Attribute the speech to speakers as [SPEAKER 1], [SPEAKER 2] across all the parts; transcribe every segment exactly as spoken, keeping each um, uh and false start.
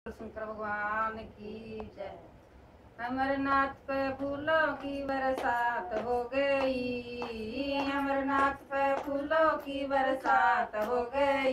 [SPEAKER 1] शंकर भगवान की जय। अमरनाथ पे फूलों की बरसात हो गई, अमरनाथ पे फूलों की बरसात हो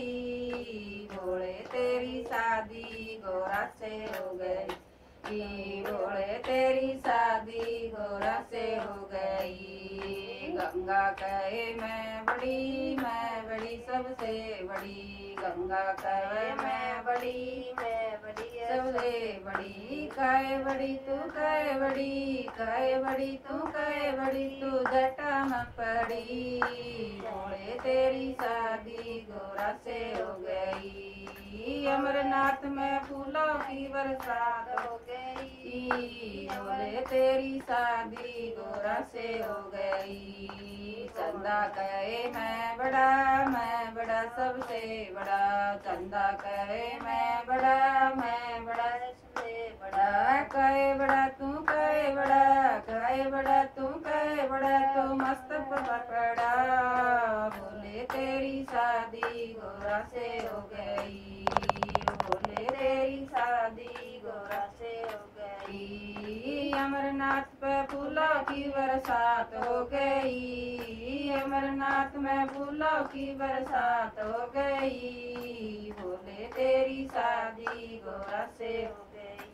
[SPEAKER 1] गई। भोले तेरी शादी गोरा से हो गई, भोले तेरी शादी गोरा से हो गई। गंगा कहे मैं बड़ी, मैं बड़ी सबसे बड़ी, गंगा कहे मैं बड़ी, मैं बड़ी सबसे बड़ी। कहे बड़ी तू कहे बड़ी, कहे बड़ी तू कहे बड़ी, तू जटा में पड़ी। भोले तेरी शादी गोरा से हो गई, अमरनाथ में फूलों की बरसात हो गई। भोले तेरी शादी गोरा से हो गई। चंदा कहे मैं बड़ा, मैं बड़ा सबसे बड़ा, चंदा कहे मैं बड़ा, मैं बड़ा सबसे बड़ा। कहे बड़ा तू कहे बड़ा, कहे बड़ा तू कहे बड़ा, तू मस्त पकड़ा। भोले तेरी शादी गोरा से हो गई, भोले तेरी शादी गोरा से हो गई। अमरनाथ पे फूलों की बरसात हो गई, अमरनाथ में फूलों की बरसात हो गई। भोले तेरी शादी गोरा से हो गई।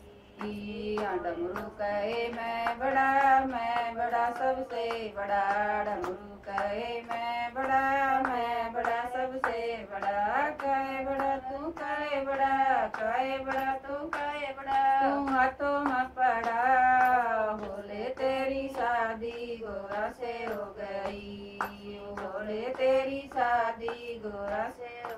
[SPEAKER 1] डमरू कहे मैं बड़ा, मैं बड़ा सबसे बड़ा, डमरू कहे मैं बड़ा, मैं बड़ा सबसे बड़ा। कहे बड़ा तू कहे बड़ा, कहे बड़ा तू कहे बड़ा, तू हाथों में पड़ा। भोले तेरी शादी गोरा से हो गई, भोले तेरी शादी गोरा से हो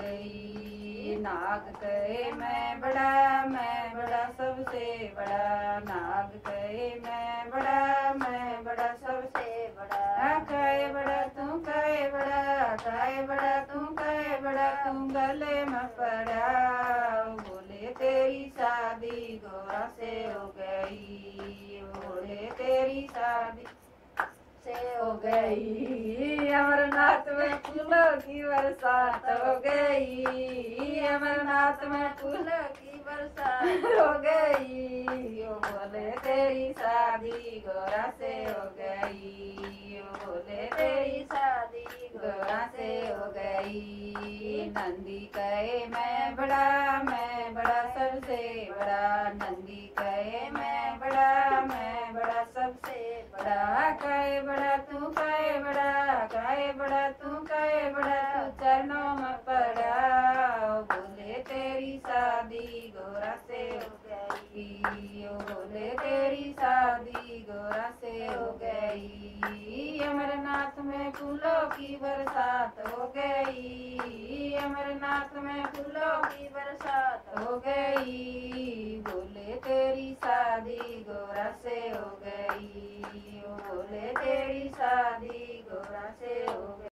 [SPEAKER 1] गई। नाग कहे मैं बड़ा, मैं बड़ा सबसे बड़ा, नाग कहे मैं बड़ा, मैं बड़ा सबसे बड़ा। कहे बड़ा तू कहे बड़ा, कहे बड़ा तू कहे बड़ा, तू गले में पड़ा। भोले तेरी शादी गोरा से हो गई, भोले तेरी शादी से हो गई। अमरनाथ में फूलों की बरसात हो गई, अमरनाथ में फूलों की बरसात हो गई। ओ भोले तेरी शादी गोरा से हो गई, ओ भोले तेरी शादी गोरा से हो गई। नंदी कहे मैं बड़ा, मैं बड़ा सबसे बड़ा, नंदी कहे मैं बड़ा, मैं बड़ा सबसे बड़ा। कहे बड़ा तू कहे बड़ा, कहे बड़ा तू कहे बड़ा, तू चरणों में पड़ा। भोले तेरी शादी गोरा से हो गई, ओ भोले तेरी शादी गोरा से हो गई। अमरनाथ में फूलों की बरसात हो गई, अमरनाथ में फूलों की बरसात हो गई। भोले तेरी शादी गोरा से हो गई, ओ भोले तेरी शादी गोरा से हो गई।